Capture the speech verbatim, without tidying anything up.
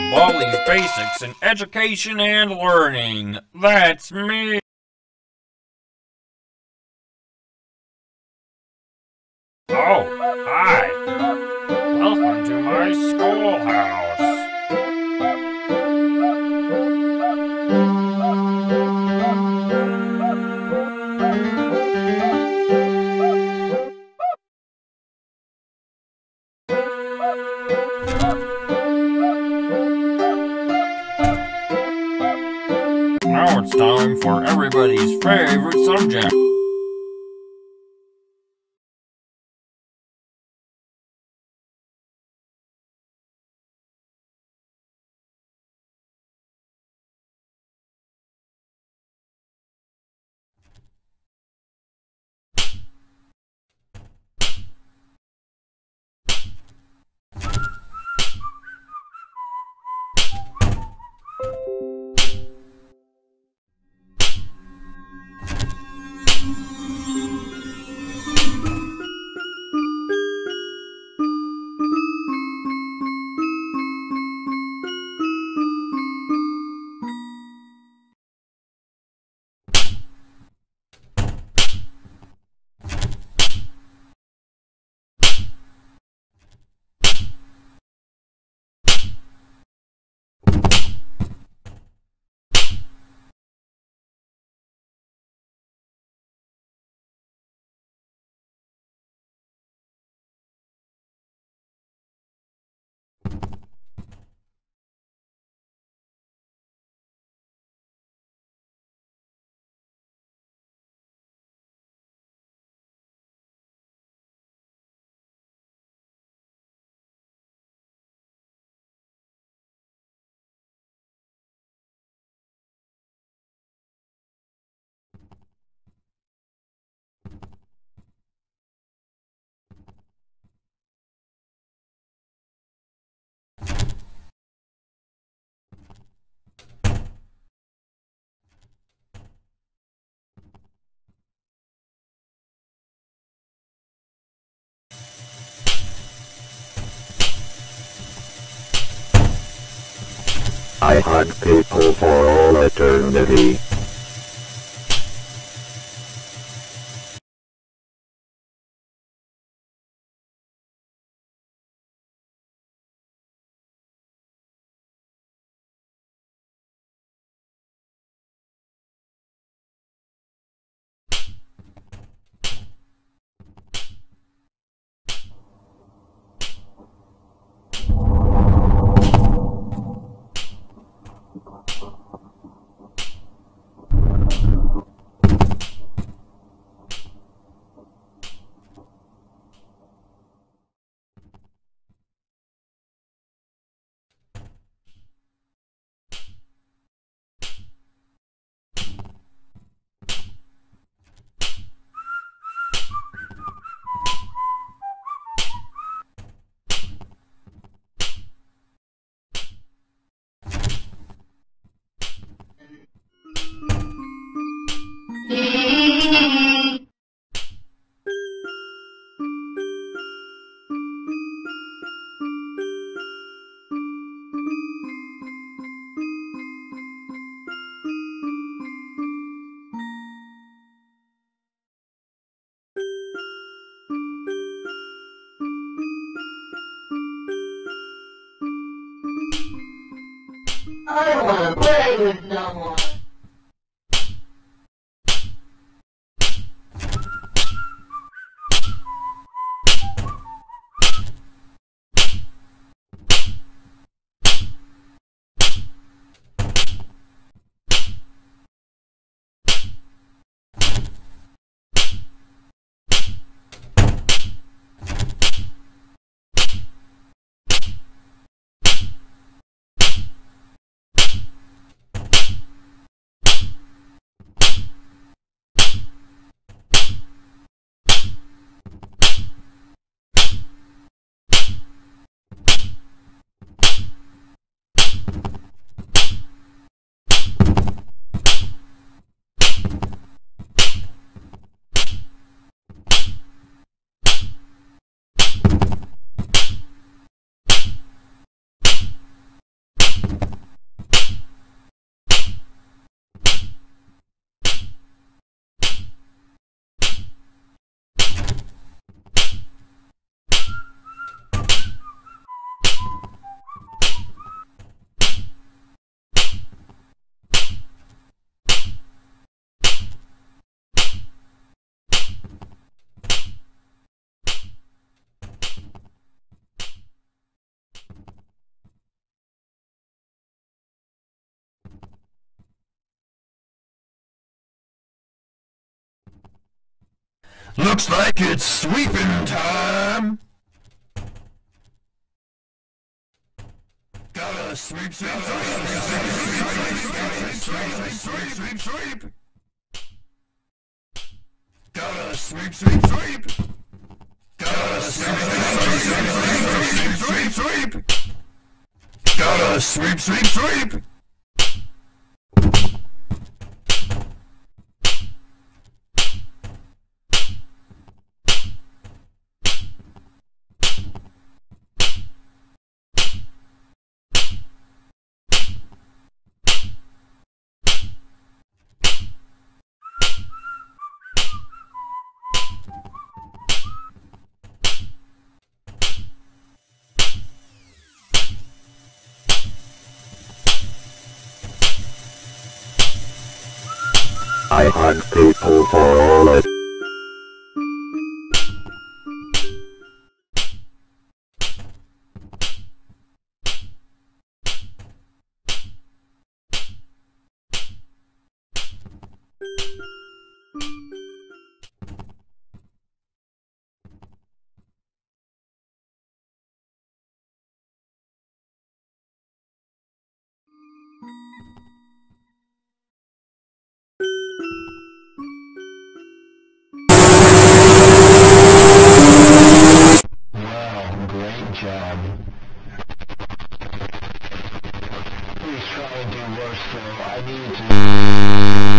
Baldi's Basics in Education and Learning. That's me. Oh, hi. Welcome to my schoolhouse. Now it's time for everybody's favorite subject. I hug people for all eternity. I don't want to play with no more. Looks like it's sweeping time. Gotta sweep, sweep, sweep, sweep, sweep, sweep, sweep, sweep, sweep. Gotta sweep, sweep, sweep. Gotta sweep, sweep, sweep, sweep, sweep. Gotta sweep, sweep, sweep. I hunt people for all it. Wow, great job. Please try and do worse though. I need to...